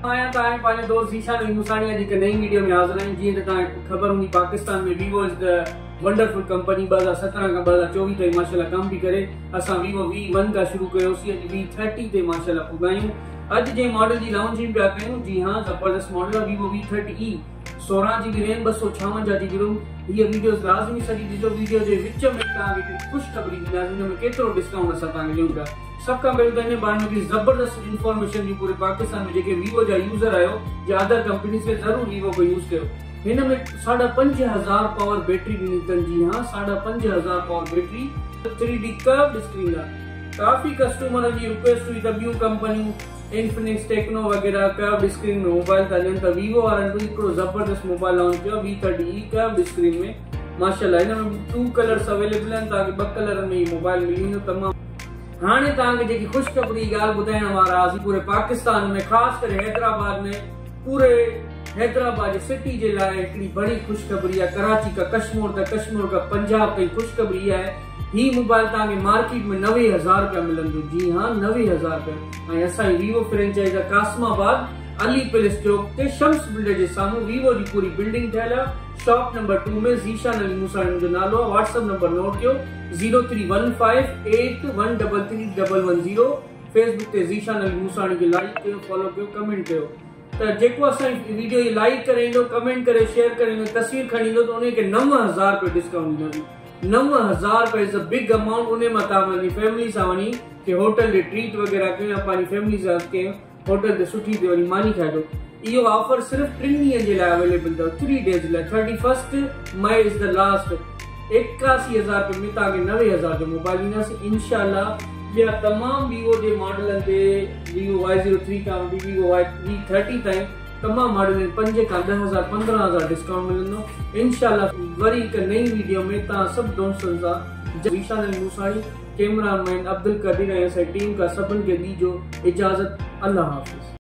आया तां पंहिंजे दोस्त ज़ीशान मूसाणी जी हिकु नई वीडियो में हाज़िर आहियूं। जीअं त तव्हांखे ख़बर हूंदी, पाकिस्तान में Vivo is the wonderful company 2017 खां 2024 ताईं माशाल्लाह कम भी करे। असां वीवो V1 खां शुरू कयोसीं, अॼु V30 ते माशाल्लाह पुॼा आहियूं। अॼु जे मॉडल जी लॉन्चिंग पिया कयूं। जी हाँ, ज़बरदस्त मॉडल आहे Vivo V30e, 16 GB RAM, 256 GB ROM. ये वीडियो लाज़मी सॼी ॾिसो। वीडियो जे विच में तव्हांखे ख़ुशख़बरी ॾींदासीं, हिन में केतिरो डिस्काउंट असां तव्हांखे ॾियूं था। सब का पहले तो इन बारे में जबरदस्त इंफॉर्मेशन जी पूरे पाकिस्तान में जेके वीवो जा यूजर आयो या अदर कंपनी से जरूर वीवो को यूज कयो। हिन में 5,500 पावर बैटरी ॾिनी अथनि। जी हाँ, 5,500 power battery, 3D curved screen आहे। काफ़ी कस्टमर जी रिक्वेस्ट हुई त ॿियूं कंपनियूं इन्फिनिक्स, टेक्नो वगैरह कर्व्ड स्क्रीन में मोबाइल था ॾियनि, त वीवो वारनि बि हिकिड़ो जबरदस्त मोबाइल लॉन्च कयो V30e कर्व्ड स्क्रीन में। माशाल्लाह हिन में 2 कलर्स अवेलेबल आहिनि, तव्हांखे 2 कलर में मोबाइल मिली वेंदो। तमामु हाणे तव्हांखे जेकी ख़ुशख़बरी ॻाल्हि ॿुधाइण वारा हुआसीं पूरे पाकिस्तान में, ख़ासि करे हैदराबाद में, पूरे हैदराबाद जे सिटी जे लाइ हिकिड़ी बड़ी ख़ुशख़बरी आहे। कराची का कश्मीर त कश्मीर का पंजाब ताईं ख़ुशख़बरी आहे। ही मोबाइल तव्हांखे मार्केट में 90,000 रुपया मिलंदो। जी हाँ, 90,000 रुपया। ऐं असांजी वीवो फ्रेंचाइज़ आहे कासमाबाद, अली पैलेस चौक ते शम्स बिल्डर जे साम्हूं। वीवो जी पूरी बिल्डिंग ठहियल आहे। शॉप नंबर 2 में ज़ीशान अली मूसाणी जो नालो आहे। व्हाट्सएप नंबर नोट कयो 0315813310। फेसबुक ते ज़ीशान अली मूसाणी खे लाइक कयो, फॉलो कयो, कमेंट कयो। त जेको असांजी वीडियो जी लाइक करे ईंदो, कमेंट करे, शेयर करे ईंदो, तस्वीर खणी ईंदो, त उनखे 9,000 रुपए डिस्काउंट ॾींदासीं। 9,000 रुपए इज़ अ बिग अमाउंट। उन मां तव्हां पंहिंजी फैमिली सां वञी के होटल जे ट्रीट वग़ैरह कयो या पंहिंजी फैमिली सां कंहिं होटल ते सुठी ते वञी मानी खाइजो। इहो ऑफर सिर्फ 3 ॾींहंनि जे लाइ अवेलेबल अथव, 3 डेज लाइ। 31 मई इज़ द लास्ट। 81,000 रुपए में तव्हांखे 90,000 जो मोबाइल ॾींदासीं इंशाल्लाह। ॿिया तमामु वीवो जे मॉडलनि ते, वीवो Y03 खां वीवो V30 ताईं तमामु मॉडल आहिनि। 5 खां 10,000 15,000 डिस्काउंट मिलंदो इंशाल्लाह। वरी हिकु नई वीडियो में तव्हां सभु दोस्तनि सां। ज़ीशान अली मूसाणी, कैमरामैन अब्दुल कदीर ऐं असांजी टीम खां सभिनि खे ॾिजो इजाज़त। अल्लाह हाफ़िज़।